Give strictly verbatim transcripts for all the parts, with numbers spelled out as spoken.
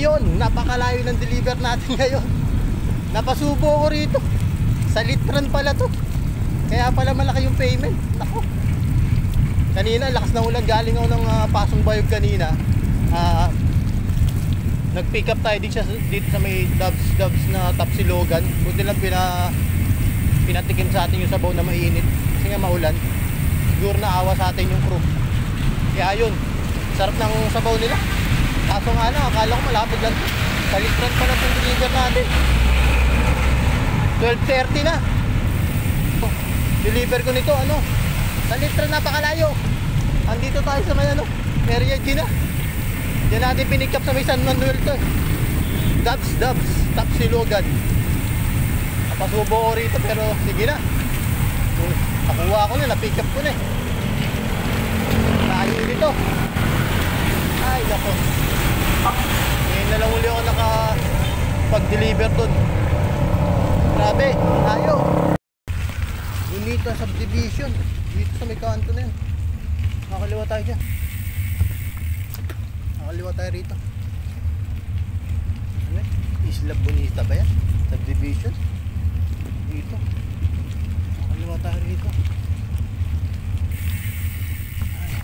ngayon, napakalayo ng deliver natin ngayon. Napasubo ko rito. Sa Litran pala to. Kaya pala malaki yung payment. Nako. Kanina lakas ng ulan, galing ako ng uh, Pasong Bayog kanina. uh, Nag-pick up tayo dito sa, dito sa may Dubs, Dubs na Tapsilogan. Buti lang pina, pinatikim sa atin yung sabaw na mainit. Kasi nga maulan. Siguro naawa sa atin yung crew. Kaya yun, sarap ng sabaw nila. Kaso nga lang, akala ko malapit lang to. Sa Litran pa na itong deliver natin. twelve thirty na. Oh, deliver ko nito, ano, sa Litran, napakalayo. Andito tayo sa may ano, area G na. Diyan natin pinick up sa may San Manuel to. Dubs, Dubs, Tapsilogan. Napasubo ko rito pero sige na. Nakuha ko na, na-pick up ko na eh. Layo dito. Ay, nako. Ngayon na lang uli ako nakapag-deliver dun. Grabe, layo. Bonita subdivision. Dito sa may kanto na yan. Makakaliwa tayo dyan. Makakaliwa tayo rito. Ano eh? Isla Bonita ba yan? Subdivision. Dito. Makakaliwa tayo rito. Ay.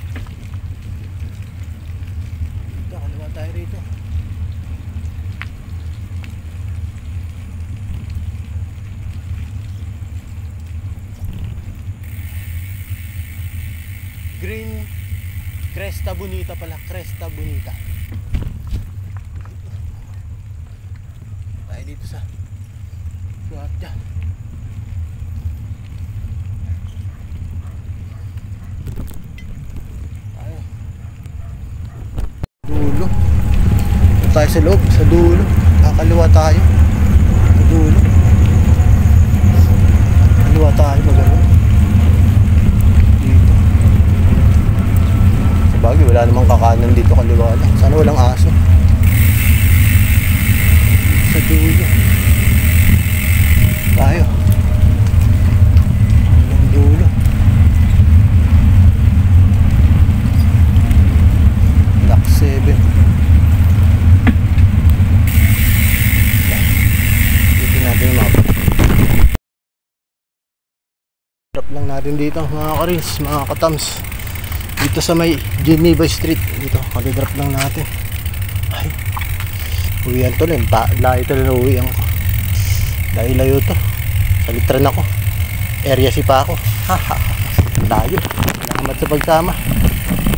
Dito, kaliwa tayo rito. Green Cresta Bonita pala, Cresta Bonita. Tayo dito sa Guardia. Tayo dulo. Tayo sa loob, sa dulo. Kakaliwa tayo. Sa dulo. Kaliwa tayo magano. Bagay, wala namang kakanan dito, kaliwa lang. Sana walang aso. Sa dulo tayo. Ang dulo. Block seven. Dito natin yung map. Drop lang natin dito mga karins, mga katams. Dito sa may Geneva Street. Dito, kalidrap lang natin. Ay, uwihan to lang. Layo to lang uwihan ko. Dahil layo to. Sa Litran ako. Area si pa ako. Layo. Salamat sa pagsama.